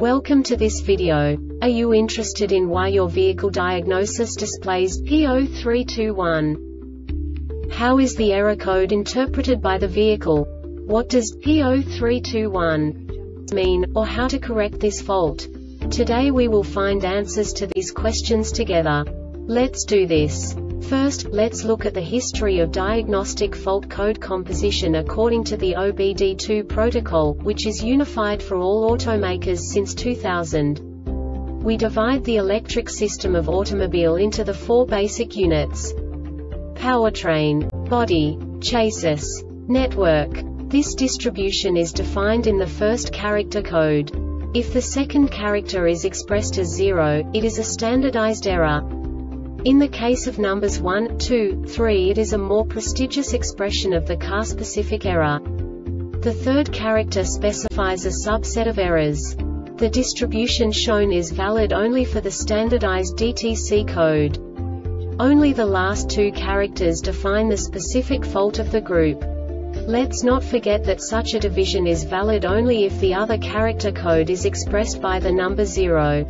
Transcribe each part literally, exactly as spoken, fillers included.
Welcome to this video. Are you interested in why your vehicle diagnosis displays P zero three two one? How is the error code interpreted by the vehicle? What does P zero three two one mean, or how to correct this fault? Today we will find answers to these questions together. Let's do this. First, let's look at the history of diagnostic fault code composition according to the O B D two protocol, which is unified for all automakers since two thousand. We divide the electric system of automobile into the four basic units: powertrain, body, chassis, network. This distribution is defined in the first character code. If the second character is expressed as zero, it is a standardized error. In the case of numbers one, two, three, it is a more prestigious expression of the car-specific error. The third character specifies a subset of errors. The distribution shown is valid only for the standardized D T C code. Only the last two characters define the specific fault of the group. Let's not forget that such a division is valid only if the other character code is expressed by the number zero.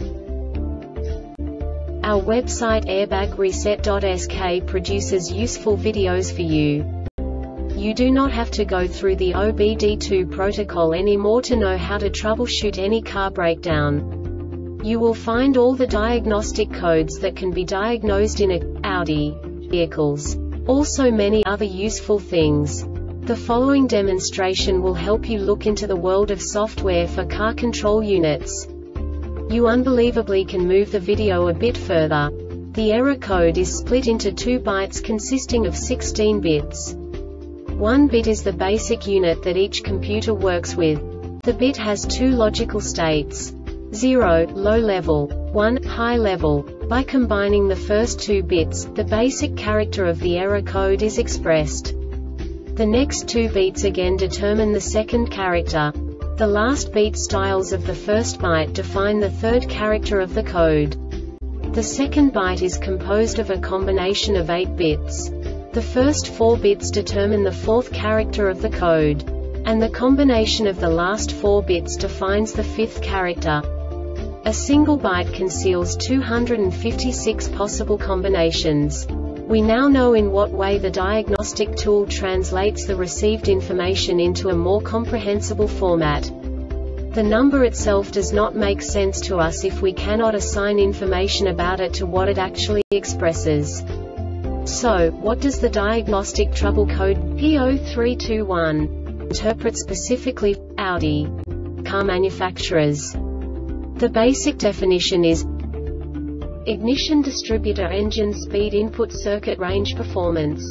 Our website airbag reset dot S K produces useful videos for you. You do not have to go through the O B D two protocol anymore to know how to troubleshoot any car breakdown. You will find all the diagnostic codes that can be diagnosed in a Audi vehicles. Also many other useful things. The following demonstration will help you look into the world of software for car control units. You unbelievably can move the video a bit further. The error code is split into two bytes consisting of sixteen bits. One bit is the basic unit that each computer works with. The bit has two logical states: zero, low level, one, high level. By combining the first two bits, the basic character of the error code is expressed. The next two bits again determine the second character. The last beat styles of the first byte define the third character of the code. The second byte is composed of a combination of eight bits. The first four bits determine the fourth character of the code. And the combination of the last four bits defines the fifth character. A single byte conceals two hundred fifty-six possible combinations. We now know in what way the diagnostic tool translates the received information into a more comprehensible format. The number itself does not make sense to us if we cannot assign information about it to what it actually expresses. So, what does the diagnostic trouble code P zero three two one interpret specifically for Audi car manufacturers? The basic definition is ignition distributor engine speed input circuit range performance.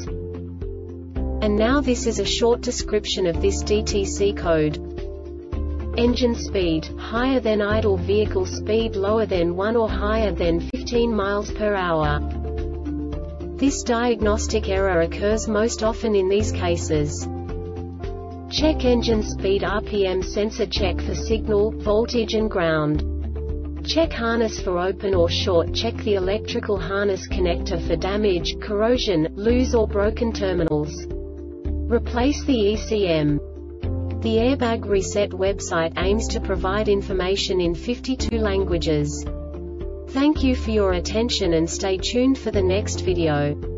And now this is a short description of this D T C code. Engine speed, higher than idle vehicle speed, lower than one or higher than fifteen miles per hour. This diagnostic error occurs most often in these cases: check engine speed, R P M sensor check for signal, voltage and ground. Check harness for open or short. Check the electrical harness connector for damage, corrosion, loose or broken terminals. Replace the E C M. The Airbag Reset website aims to provide information in fifty-two languages. Thank you for your attention and stay tuned for the next video.